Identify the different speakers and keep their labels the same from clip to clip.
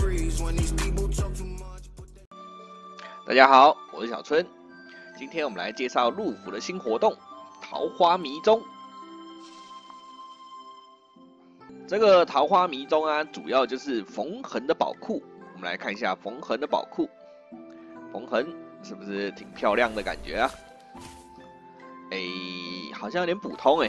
Speaker 1: 大家好，我是小春，今天我们来介绍陆府的新活动——桃花迷踪。这个桃花迷踪啊，主要就是缝痕的宝库。我们来看一下缝痕的宝库，缝痕是不是挺漂亮的感觉啊？好像有点普通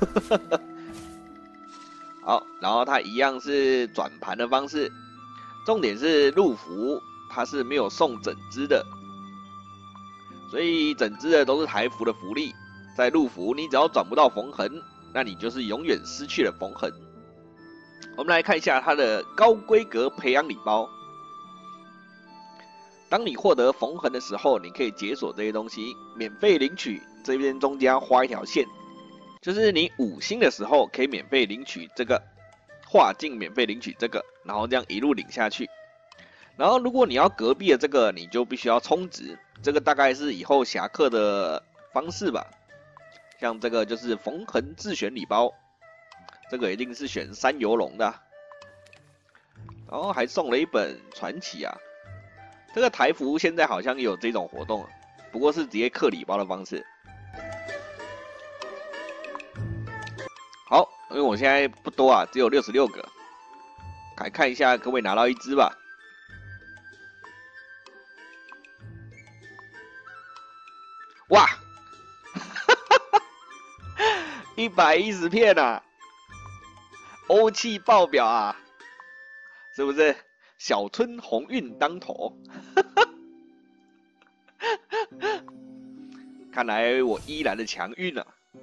Speaker 1: 好，然后它一样是转盘的方式，重点是陆服它是没有送整只的，所以整只的都是台服的福利。在陆服你只要转不到缝痕，那你就是永远失去了缝痕。我们来看一下它的高规格培养礼包。当你获得缝痕的时候，你可以解锁这些东西，免费领取。这边中间画一条线，就是你5星的时候可以免费领取这个，画境免费领取这个，然后这样一路领下去。然后如果你要隔壁的这个，你就必须要充值，这个大概是以后侠客的方式吧。像这个就是缝痕自选礼包，这个一定是选3游龙的然后还送了一本传奇啊。这个台服现在好像也有这种活动，不过是直接刻礼包的方式。好，因为我现在不多啊，只有66个，来看一下可不可以拿到一只吧。哇，110片啊，欧气爆表啊，是不是？小春鸿运当头，看来我依然的强运啊。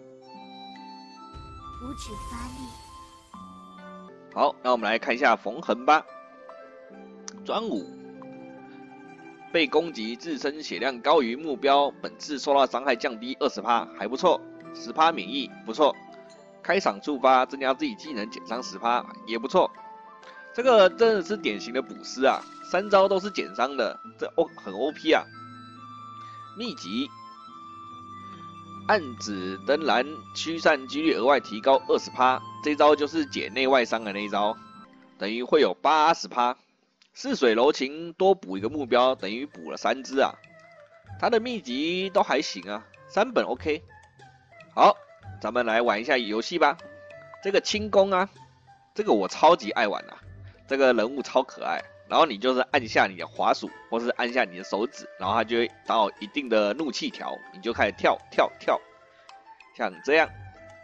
Speaker 2: 五指发力。
Speaker 1: 好，那我们来看一下缝痕吧。专武，被攻击自身血量高于目标，本次受到伤害降低20%，还不错。10%免疫，不错。开场触发，增加自己技能减伤10%，也不错。这个真的是典型的补师啊，3招都是减伤的，这很 OP 啊。秘籍，暗指灯蓝驱散几率额外提高20%，这招就是解内外伤的那一招，等于会有80%。似水柔情多补一个目标，等于补了3只啊。他的秘籍都还行啊，3本 OK。好，咱们来玩一下游戏吧。这个轻功啊，这个我超级爱玩啊。这个人物超可爱，然后你就是按下你的滑鼠，或是按下你的手指，然后它就会到一定的怒气条，你就开始跳，像这样，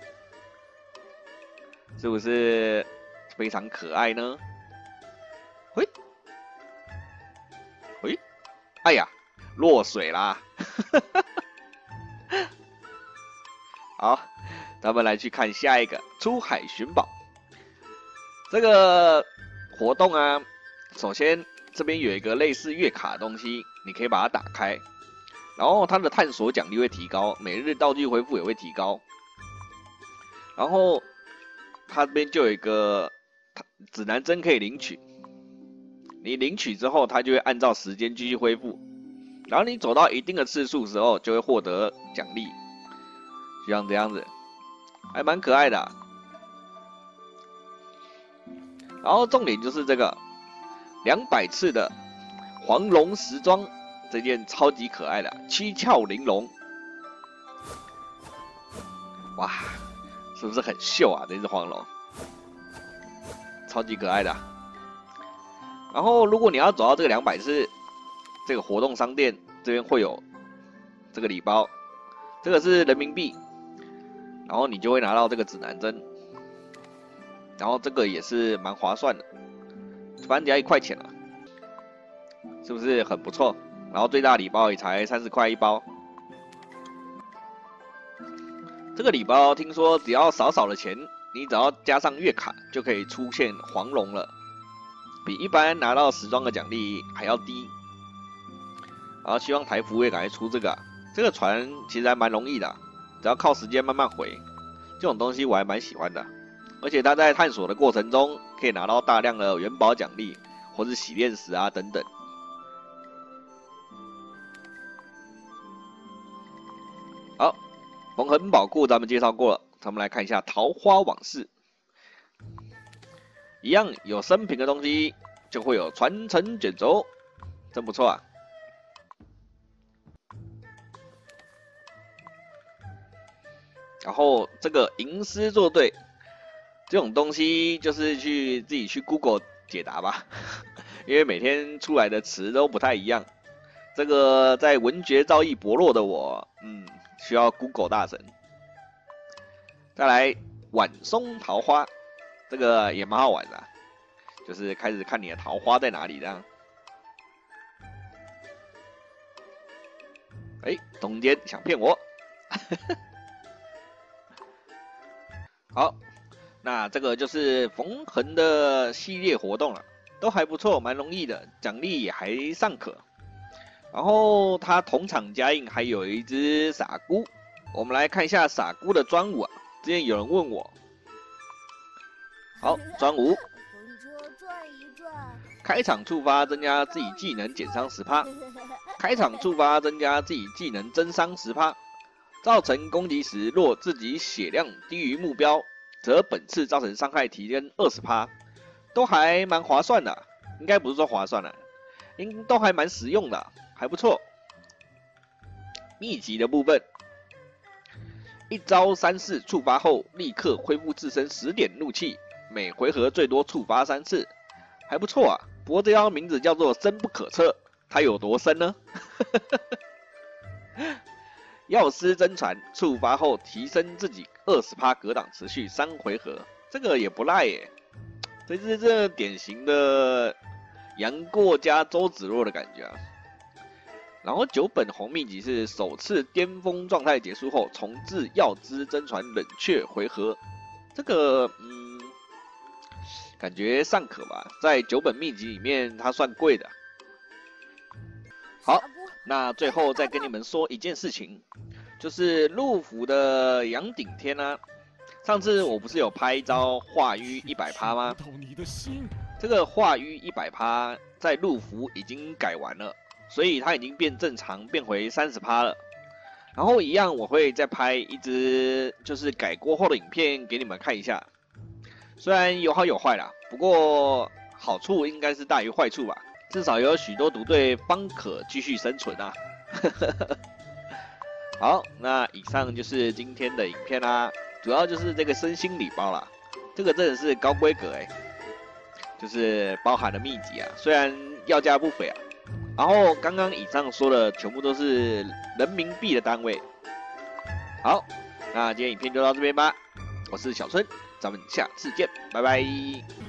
Speaker 1: 是不是非常可爱呢？嘿，哎呀，落水啦！好，咱们来去看下一个出海寻宝。这个活动啊，首先这边有一个类似月卡的东西，你可以把它打开，然后它的探索奖励会提高，每日道具恢复也会提高。然后它这边就有一个指南针可以领取，你领取之后，它就会按照时间继续恢复。然后你走到一定的次数之后，就会获得奖励，就像这样子，还蛮可爱的然后重点就是这个200次的黄龙时装，这件超级可爱的七窍玲珑，哇，是不是很秀啊？这只黄龙，超级可爱的然后如果你要走到这个200次，这个活动商店这边会有这个礼包，这个是人民币，然后你就会拿到这个指南针。然后这个也是蛮划算的，反正只要1块钱了，是不是很不错？然后最大礼包也才30块一包。这个礼包听说只要少的钱，你只要加上月卡就可以出现黄龙了，比一般拿到时装的奖励还要低。然后希望台服也赶快出这个这个船其实还蛮容易的，只要靠时间慢慢回，这种东西我还蛮喜欢的。而且他在探索的过程中，可以拿到大量的元宝奖励，或是洗炼石啊等等。好，缝痕宝库咱们介绍过了，咱们来看一下桃花往事。一样有生平的东西， 就会有传承卷轴，真不错啊。然后这个吟诗作对这种东西，就是自己去 Google 解答吧，因为每天出来的词都不太一样。这个在文学造诣薄弱的我，需要 Google 大神。再来晚松桃花，这个也蛮好玩的啊，就是开始看你的桃花在哪里这样。哎，中间想骗我。好，那这个就是缝痕的系列活动了，都还不错，蛮容易的，奖励也还尚可。然后它同场加印还有一只傻姑，我们来看一下傻姑的专武啊。之前有人问我，好，专武，开场触发增加自己技能减伤10%，开场触发增加自己技能增伤10%，造成攻击时若自己血量低于目标，则本次造成伤害提升20%，都还蛮划算的，应该不是说划算了，都还蛮实用的，还不错。秘籍的部分，一招3次触发后，立刻恢复自身10点怒气，每回合最多触发3次，还不错啊。不过这招名字叫做深不可测，它有多深呢？药师真传触发后提升自己20%格挡，持续3回合，这个也不赖耶。这是这典型的杨过加周芷若的感觉啊。然后9本红秘籍是首次巅峰状态结束后重置药之真传冷却回合，这个感觉尚可吧，在9本秘籍里面它算贵的。好，那最后再跟你们说一件事情，就是陆服的杨顶天啊，上次我不是有拍一招化瘀100%吗？这个化瘀100%在陆服已经改完了，所以它已经变正常，变回30%了。然后一样我会再拍一支就是改过后的影片给你们看一下，虽然有好有坏啦，不过好处应该是大于坏处吧。至少有许多独队方可继续生存啊！好，那以上就是今天的影片啦，主要就是这个身心礼包啦，这个真的是高规格就是包含了秘籍啊，虽然要价不菲啊。然后刚刚以上说的全部都是人民币的单位。好，那今天影片就到这边吧，我是小春，咱们下次见，拜拜。